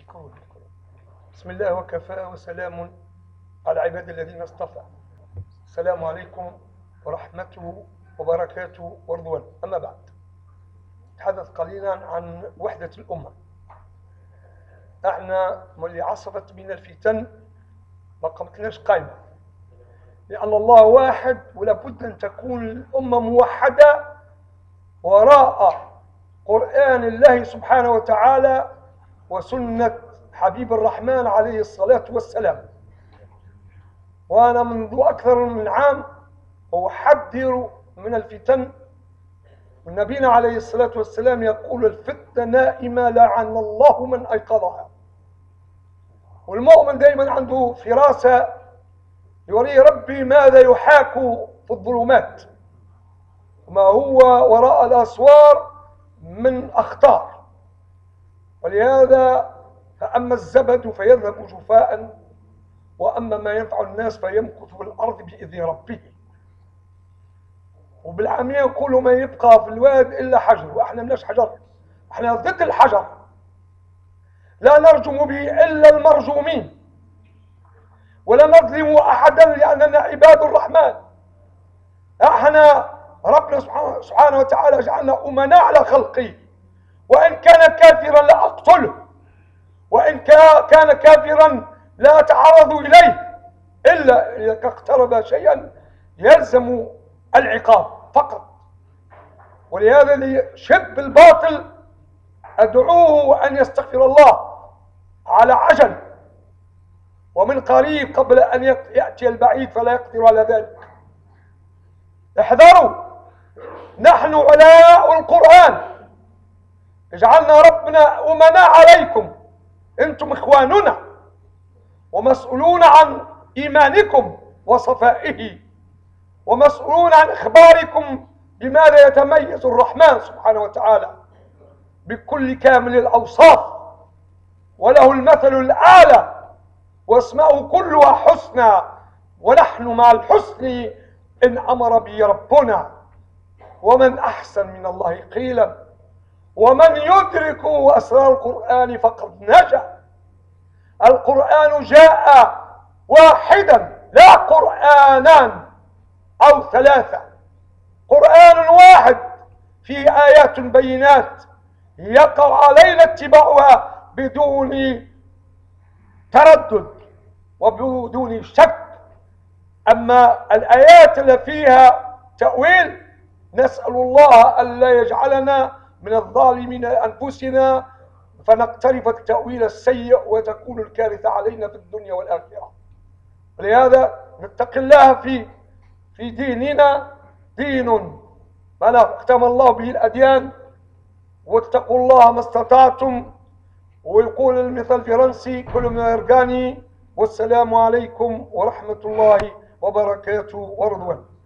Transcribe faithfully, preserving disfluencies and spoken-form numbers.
مشكور. بسم الله وكفى وسلام على عباد الذين اصطفى. السلام عليكم ورحمته وبركاته ورضوانه. أما بعد، نتحدث قليلا عن وحدة الأمة. احنا واللي عصفت بنا الفتن ما قمتناش قايمة، لأن الله واحد ولا بد أن تكون الأمة موحدة وراء قرآن الله سبحانه وتعالى وسنة حبيب الرحمن عليه الصلاة والسلام. وأنا منذ أكثر من عام أحذر من الفتن، ونبينا عليه الصلاة والسلام يقول: الفتنة نائمة لعن الله من أيقظها. والمؤمن دائما عنده فراسة يوري ربي ماذا يحاك في الظلمات وما هو وراء الأسوار من أخطار. ولهذا فأما الزبد فيذهب جفاء، وأما ما ينفع الناس فيمكث في الأرض بإذن ربه. وبالعامية يقولوا ما يبقى في الواد إلا حجر، وإحنا ملاش حجر، إحنا ضد الحجر، لا نرجم به إلا المرجومين، ولا نظلم أحدا لأننا عباد الرحمن. إحنا ربنا سبحانه وتعالى جعلنا أمناء على خلقه، وإن كان كافرا لا أقتله، وإن كان كافرا لا أتعرض إليه، إلا إذا اقترب شيئا يلزم العقاب فقط. ولهذا لشب الباطل أدعوه أن يستغفر الله على عجل ومن قريب قبل أن يأتي البعيد فلا يقدر على ذلك. احذروا، نحن علاء القرآن، اجعلنا ربنا أمناء عليكم، أنتم إخواننا ومسؤولون عن إيمانكم وصفائه، ومسؤولون عن إخباركم بماذا يتميز الرحمن سبحانه وتعالى بكل كامل الأوصاف، وله المثل الأعلى واسماؤه كلها حسنى، ونحن مع الحسن إن أمر به ربنا. ومن أحسن من الله قيلا، ومن يدرك أسرار القرآن فقد نجا. القرآن جاء واحدا، لا قرآنان أو ثلاثة، قرآن واحد فيه آيات بينات يقع علينا اتباعها بدون تردد وبدون شك. أما الآيات اللي فيها تأويل نسأل الله ألا يجعلنا من الظالمين أنفسنا فنقترف التأويل السيء وتكون الكارثة علينا في الدنيا والآخرة. ولهذا نتقي الله في في ديننا، دين ما اختم الله به الأديان، واتقوا الله ما استطعتم. ويقول المثل الفرنسي: كل ما يرجاني. والسلام عليكم ورحمة الله وبركاته ورضوانه.